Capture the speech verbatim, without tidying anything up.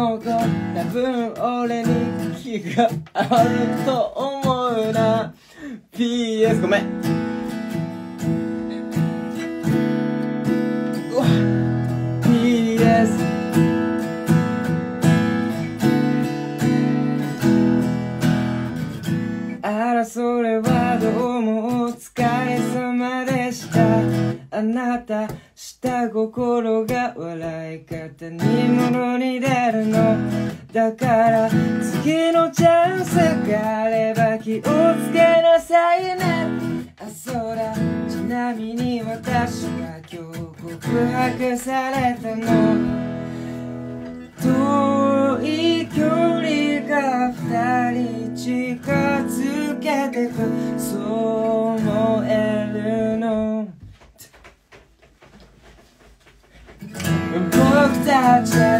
の子多分俺に気があると思うな。 ピーエス ごめん。うわ ピーエス あらそれはどうもお疲れ様でした。あなた下心が笑い方にものに出るのだから、次のチャンスがあれば気をつけなさいね。あ、そうだ、ちなみに私は今日告白されたの。遠い距離が二人近づけてく、そう思えるの。僕たちは